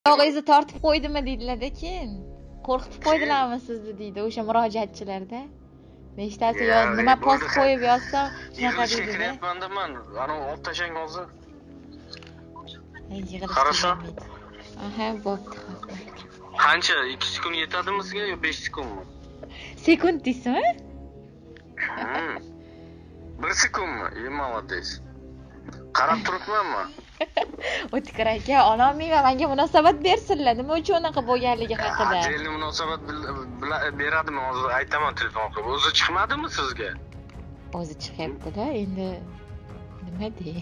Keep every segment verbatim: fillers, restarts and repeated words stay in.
Og'ingizni tortib qo'ydimi deydilar-da keyin. Qo'rqitib qo'ydilarmi sizni deydi o'sha murojaatchilarda. Nechtasi yoz, nima post qo'yib yozsam shunaqa deydi-da. Qilyapman-da men. Ana olib tashlang hozir. Хорошо. Aha, bo'pti. Qancha? ikki sekund yetadimi sizga yo besh sekundmi? Sekund deysizmi? bir sekundmi? E, молодец. Qarab turibmanmi? O'tkir aka, onam menga munosabat bersinlar. Nima uchun unaqa bo'lganligi haqida. Ateli munosabat beradimi hozir aytaman telefon qilib. O'zi chiqmadimi sizga? O'zi chiqyapti-da, endi nima dey?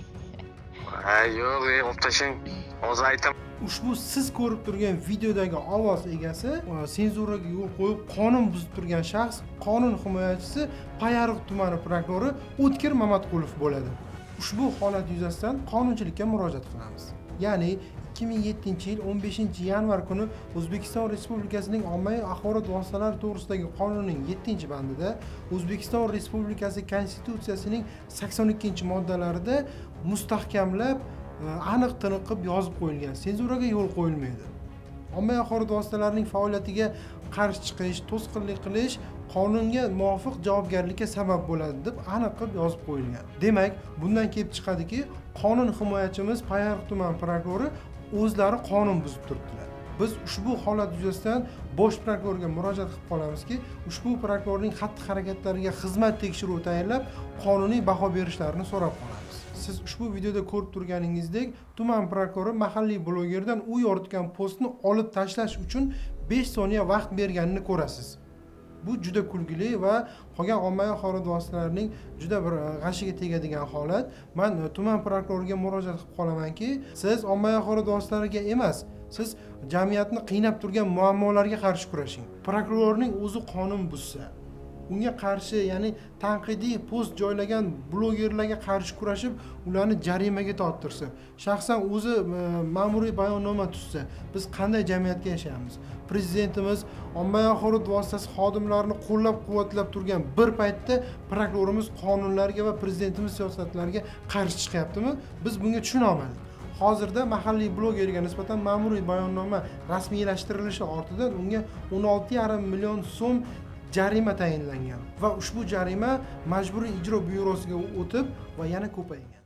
Ha, yo'q, olib tashlang. Hozir aytaman. Ushbu siz ko'rib turgan videodagi ovoz egasi senzuraga yo'l qo'yib qonun buzib turgan shaxs qonun himoyachisi Payariq tumani prokurori O'tkir Mamatqulov bo'ladi. Ushbu holat yuzasidan qonunchilikka murojaat qilamiz. Ya'ni ikki ming yettinchi yil o'n beshinchi yanvar kuni O'zbekiston Respublikasining ommaviy axborot vositalari to'g'risidagi qonunning yettinchi bandida O'zbekiston Respublikasi Konstitutsiyasining sakson ikkinchi moddalarida mustahkamlab aniq tiniq qilib yozib qo'yilgan. Senzuraga yo'l qo'yilmaydi. Ommaviy axborot vositalarining faoliyatiga qarshi chiqish, to'sqinlik qilish qonunga muvofiq javobgarlikka sabab bo'ladi deb aniq qilib yozib qo'yilgan. Demak, bundan kelib chiqadiki, qonun himoyachimiz Payariq tuman prokurori o'zlari qonun buzib turibdilar. Biz ushbu holat yuzasidan bosh prokurorga murojaat qilib qolamizki, ushbu prokurorning xatti-harakatlariga xizmat tekshiruvi tayinlab, qonuniy baho berishlarini so'rab qolamiz. Siz ushbu videoda ko'rib turganingizdek, tuman prokurori mahalliy blogerdan u yoritgan postni olib tashlash uchun besh soniya vaqt berganini ko'rasiz. Bu juda kulgili va qolgan ommaviy axborot vositalarining juda bir g'ashiga tegadigan holat. Men tuman prokuroriga murojaat qilib qolamanki, siz ommaviy axborot vositalariga emas, siz jamiyatni qiynab turgan muammolarga qarshi kurashing. Prokurorning o'zi qonun buzsa, unga qarshi, ya'ni tanqidiy post joylagan blogerlarga qarshi kurashib, ularni jarimaga torttirsa, shaxsan o'zi ma'muriy bayonnoma tuzsa, biz qanday jamiyatga yashaymiz? Prezidentimiz ommaviy axborot vositasi xodimlarini qo'llab-quvvatlab turgan bir paytda prokurorimiz qonunlarga va prezidentimiz siyosatlariga qarshi chiqyaptimi? Biz bunga tushuna olmadik. Hozirda mahalliy blogerga nisbatan ma'muriy bayonnoma rasmiylashtirilishi ortidan unga o'n olti yarim million so'm jarima tayinlangan va ushbu jarima majburiy ijro byurosiga o'tib va yana ko'paygan.